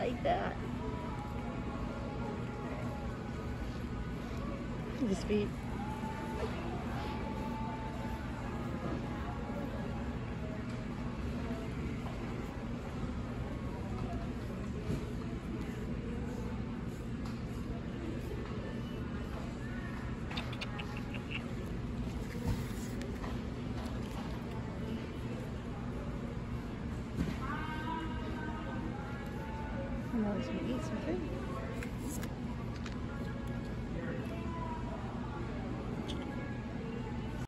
like that. His feet. I know he's gonna eat some food.